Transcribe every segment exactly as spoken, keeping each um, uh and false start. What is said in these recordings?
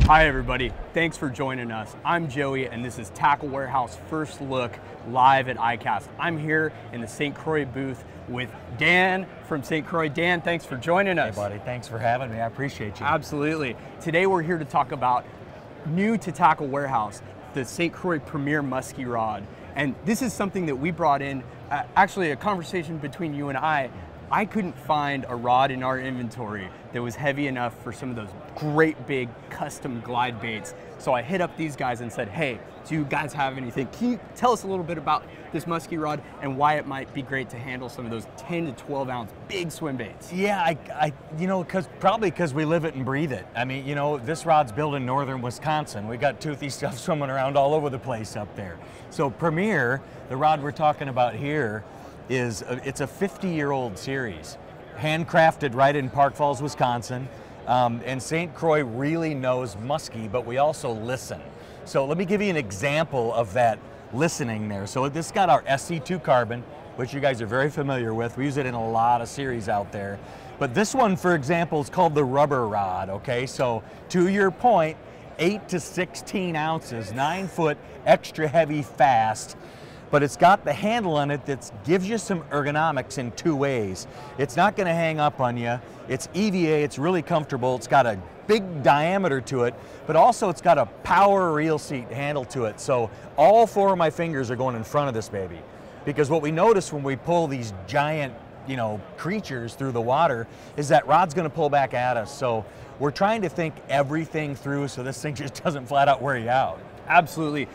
Hi everybody, thanks for joining us. I'm Joey and this is Tackle Warehouse First Look live at I CAST. I'm here in the Saint Croix booth with Dan from Saint Croix. Dan, thanks for joining us. Hey buddy, thanks for having me, I appreciate you. Absolutely. Today we're here to talk about new to Tackle Warehouse, the Saint Croix Premier Muskie Rod. And this is something that we brought in, uh, actually a conversation between you and I. I couldn't find a rod in our inventory that was heavy enough for some of those great big custom glide baits. So I hit up these guys and said, hey, do you guys have anything? Can you tell us a little bit about this muskie rod and why it might be great to handle some of those ten to twelve ounce big swim baits? Yeah, I, I you know, cause, probably because we live it and breathe it. I mean, you know, this rod's built in northern Wisconsin. We got toothy stuff swimming around all over the place up there. So Premier, the rod we're talking about here, is a, it's a fifty year old series, handcrafted right in Park Falls, Wisconsin. Um, and Saint Croix really knows muskie, but we also listen. So let me give you an example of that listening there. So this got our S C two carbon, which you guys are very familiar with. We use it in a lot of series out there. But this one, for example, is called the rubber rod, okay? So to your point, eight to sixteen ounces, nine foot, extra heavy, fast. But it's got the handle on it that gives you some ergonomics in two ways. It's not gonna hang up on you. It's E V A, it's really comfortable. It's got a big diameter to it, but also it's got a power reel seat handle to it. So all four of my fingers are going in front of this baby. Because what we notice when we pull these giant, you know, creatures through the water is that rod's gonna pull back at us. So we're trying to think everything through so this thing just doesn't flat out wear you out. Absolutely.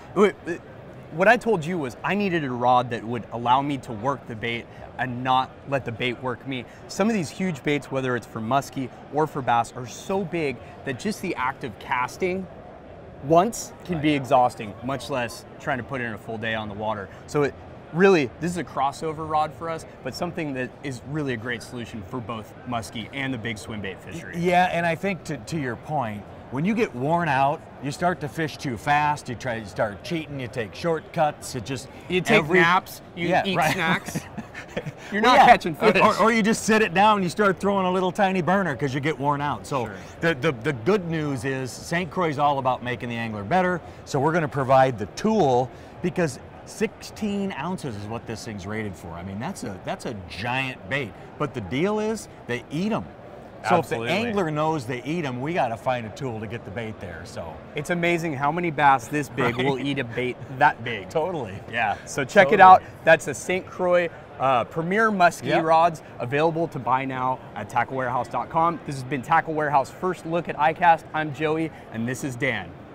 What I told you was I needed a rod that would allow me to work the bait and not let the bait work me. Some of these huge baits, whether it's for muskie or for bass, are so big that just the act of casting once can be exhausting, much less trying to put in a full day on the water. So it really, this is a crossover rod for us, but something that is really a great solution for both muskie and the big swim bait fishery. Yeah, and I think to, to your point, when you get worn out, you start to fish too fast, you try to start cheating, you take shortcuts, it just... You take every, naps, you yeah, eat right. snacks. You're well, not yeah. catching fish. Or, or you just sit it down and you start throwing a little tiny burner because you get worn out. So sure. the, the, the good news is Saint Croix is all about making the angler better, so we're gonna provide the tool because sixteen ounces is what this thing's rated for. I mean, that's a, that's a giant bait. But the deal is, they eat them. So Absolutely. if the angler knows they eat them, we got to find a tool to get the bait there. So it's amazing how many bass this big right. will eat a bait that big. Totally. Yeah. So check totally. it out. That's a Saint Croix uh, Premier Muskie yep. rods available to buy now at tackle warehouse dot com. This has been Tackle Warehouse First Look at I CAST. I'm Joey, and this is Dan.